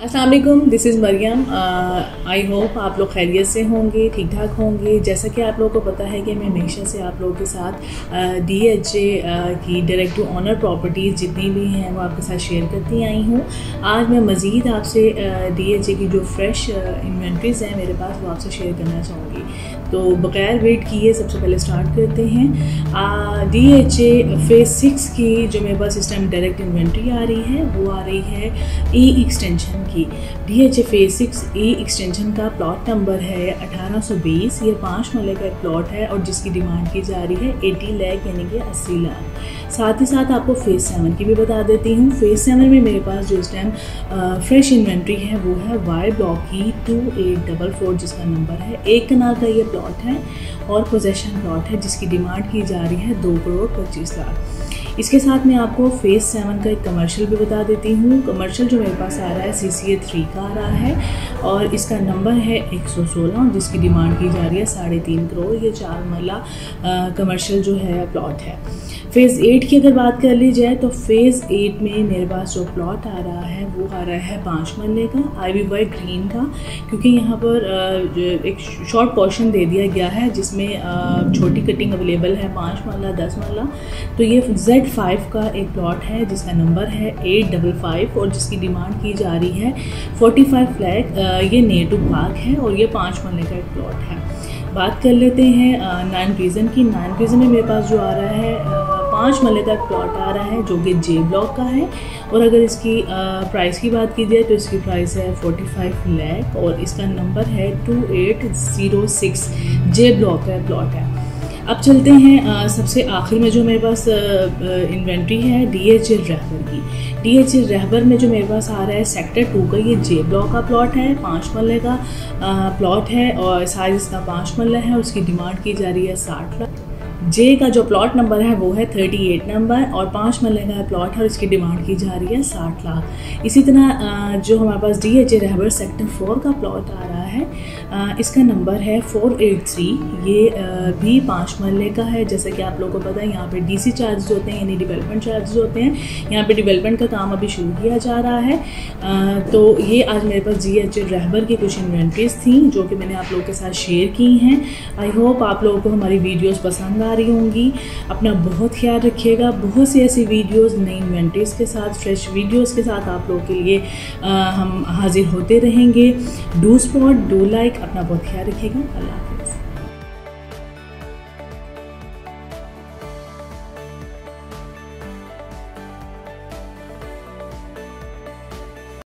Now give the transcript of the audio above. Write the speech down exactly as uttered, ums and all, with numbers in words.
अस्सलाम वालेकुम, this is Mariam. I hope आप लोग खैरियत से होंगे, ठीक ठाक होंगे। जैसा कि आप लोगों को पता है कि मैं हमेशा से आप लोगों के साथ डी एच ए की डायरेक्ट टू ऑनर प्रॉपर्टीज़ जितनी भी हैं वो आपके साथ शेयर करती आई हूँ। आज मैं मज़ीद आपसे डी एच ए की जो फ्रेश इन्वेंट्रीज़ हैं मेरे पास वो आपसे शेयर करना चाहूँगी। तो बग़ैर वेट किए सबसे पहले स्टार्ट करते हैं। D H A phase six की जो मेरे पास इस टाइम डायरेक्ट इन्वेंट्री आ रही है वो आ रही है ई एक्सटेंशन की। D H A phase six E extension का प्लॉट नंबर है अठारह सौ बीस। ये पाँच मरले का एक प्लॉट है और जिसकी डिमांड की जा रही है अस्सी लाख यानी कि अस्सी लाख। साथ ही साथ आपको फेज़ सेवन की भी बता देती हूँ। फेज़ सेवन में मेरे पास जो इस टाइम फ्रेश इन्वेंट्री है वो है वाई ब्लॉक की टू एट डबल फोर जिसका नंबर है। एक कनाल का ये प्लॉट है और पोजेशन प्लॉट है जिसकी डिमांड की जा रही है दो करोड़ पच्चीस लाख। इसके साथ मैं आपको फेज़ सेवन का एक कमर्शियल भी बता देती हूँ। कमर्शियल जो मेरे पास आ रहा है सी सी ए थ्री का आ रहा है और इसका नंबर है एक सौ सोलह जिसकी डिमांड की जा रही है साढ़े तीन करोड़। ये चार मरला कमर्शियल जो है प्लॉट है। फेज़ एट की अगर बात कर ली जाए तो फेज़ एट में मेरे पास जो प्लॉट आ रहा है वो आ रहा है पाँच मरले का आईवी वाई ग्रीन का, क्योंकि यहाँ पर एक शॉर्ट पोर्शन दे दिया गया है जिसमें छोटी कटिंग अवेलेबल है पाँच मरला दस मरला। तो ये जेड फाइव का एक प्लॉट है जिसका नंबर है एट डबल फाइव और जिसकी डिमांड की जा रही है फोर्टी फाइव लाख। ये नेटिव पार्क है और ये पाँच मरले का एक प्लॉट है। बात कर लेते हैं नाइन प्रिजन की। नाइन प्रिजन में मेरे पास जो आ रहा है पाँच मरले का प्लॉट आ रहा है जो कि जे ब्लॉक का है और अगर इसकी प्राइस की बात की जाए तो इसकी प्राइस है फोर्टी फाइव लाख और इसका नंबर है two eight zero six. J block का प्लॉट है। अब चलते हैं आ, सबसे आखिर में जो मेरे पास इन्वेंट्री है डी एच ए रहबर की। डी एच ए रहबर में जो मेरे पास आ रहा है सेक्टर टू का ये जे ब्लॉक का प्लॉट है। पाँच मरले का प्लॉट है और साइज इसका पाँच मरला है और उसकी डिमांड की जा रही है साठ लाख। जे का जो प्लॉट नंबर है वो है अड़तीस नंबर और पाँच मरले का प्लॉट है और इसकी डिमांड की जा रही है साठ लाख। इसी तरह जो हमारे पास D H A Rahbar sector four का प्लॉट आ रहा है इसका नंबर है फोर एट थ्री। ये भी पाँच मरले का है। जैसे कि आप लोगों को पता है यहाँ पे डी सी चार्जेस होते हैं यानी डेवलपमेंट चार्जेस होते हैं। यहाँ पे डेवलपमेंट का काम अभी शुरू किया जा रहा है। तो ये आज मेरे पास डी एच ए रहबर की कुछ इन्वेंट्रीज थी जो कि मैंने आप लोगों के साथ शेयर की हैं। आई होप आप लोगों को हमारी वीडियोज़ पसंद आ रही होंगी। अपना बहुत ख्याल रखिएगा। बहुत सी ऐसी वीडियोस नई इन्वेंट्रीज के साथ फ्रेश वीडियोस के साथ आप लोगों के लिए आ, हम हाजिर होते रहेंगे। Do support, do like. अपना बहुत ख्याल रखिएगा। अल्लाह।